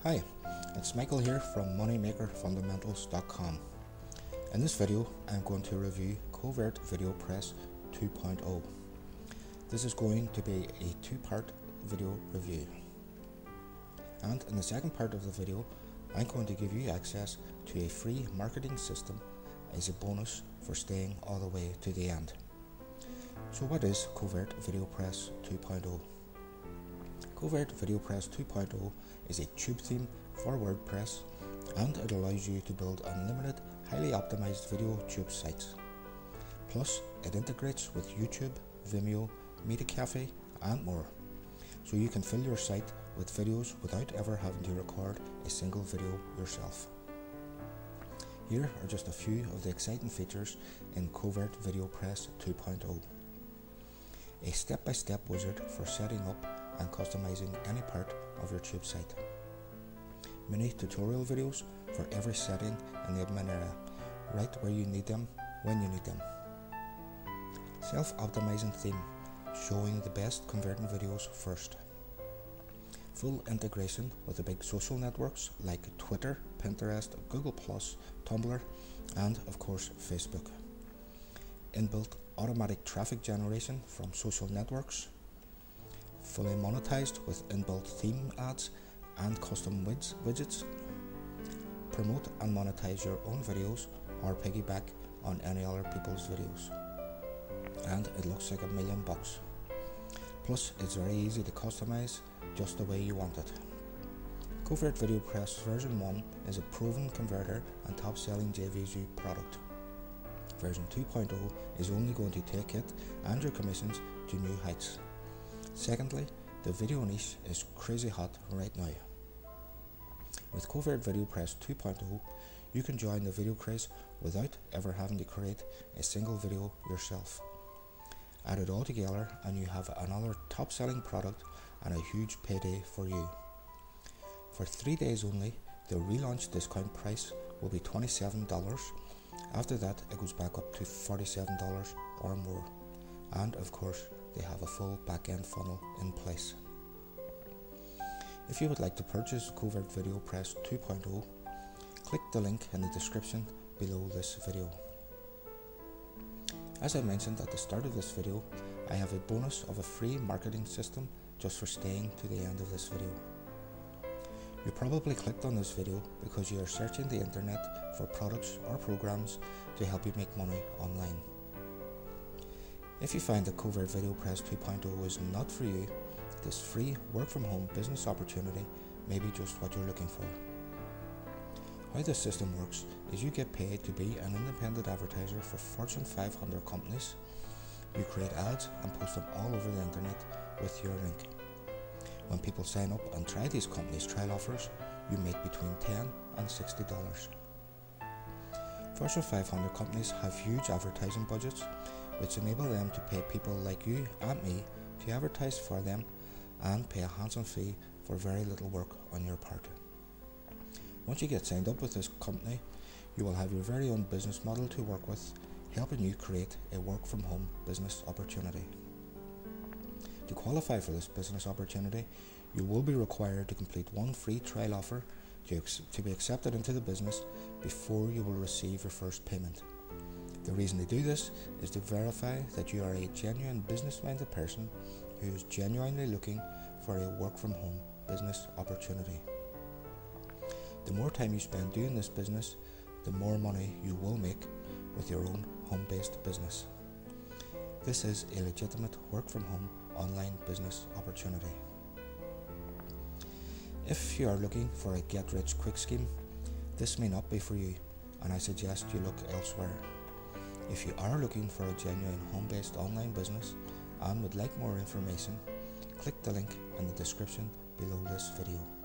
Hi, it's Michael here from moneymakerfundamentals.com. In this video, I'm going to review Covert VideoPress 2.0. This is going to be a two-part video review. And in the second part of the video, I'm going to give you access to a free marketing system as a bonus for staying all the way to the end. So what is Covert VideoPress 2.0? Covert VideoPress 2.0 is a tube theme for WordPress, and it allows you to build unlimited, highly optimized video tube sites. Plus, it integrates with YouTube, Vimeo, MediaCafe and more, so you can fill your site with videos without ever having to record a single video yourself. Here are just a few of the exciting features in Covert VideoPress 2.0. A step-by-step wizard for setting up and customizing any part of your tube site. Mini tutorial videos for every setting in the admin area, right where you need them, when you need them. Self-optimizing theme, showing the best converting videos first. Full integration with the big social networks like Twitter, Pinterest, Google+, Tumblr, and of course Facebook. Inbuilt automatic traffic generation from social networks. Fully monetized with inbuilt theme ads and custom widgets. Promote and monetize your own videos or piggyback on any other people's videos. And it looks like $1 million. Plus, it's very easy to customize just the way you want it. Covert VideoPress version 1 is a proven converter and top-selling JVZoo product. Version 2.0 is only going to take it and your commissions to new heights. Secondly, the video niche is crazy hot right now. With Covert VideoPress 2.0, you can join the video craze without ever having to create a single video yourself. Add it all together and you have another top-selling product and a huge payday for you. For 3 days only, the relaunch discount price will be $27. After that, it goes back up to $47 or more. And of course, they have a full back-end funnel in place. If you would like to purchase Covert VideoPress 2.0, click the link in the description below this video. As I mentioned at the start of this video, I have a bonus of a free marketing system just for staying to the end of this video. You probably clicked on this video because you are searching the internet for products or programs to help you make money online. If you find that Covert VideoPress 2.0 is not for you, this free work-from-home business opportunity may be just what you're looking for. How this system works is you get paid to be an independent advertiser for Fortune 500 companies. You create ads and post them all over the internet with your link. When people sign up and try these companies' trial offers, you make between $10 and $60. Fortune 500 companies have huge advertising budgets, which enable them to pay people like you and me to advertise for them and pay a handsome fee for very little work on your part. Once you get signed up with this company, you will have your very own business model to work with, helping you create a work-from-home business opportunity. To qualify for this business opportunity, you will be required to complete one free trial offer to be accepted into the business before you will receive your first payment. The reason to do this is to verify that you are a genuine business-minded person who is genuinely looking for a work-from-home business opportunity. The more time you spend doing this business, the more money you will make with your own home-based business. This is a legitimate work-from-home online business opportunity. If you are looking for a get-rich-quick scheme, this may not be for you, and I suggest you look elsewhere. If you are looking for a genuine home-based online business and would like more information, click the link in the description below this video.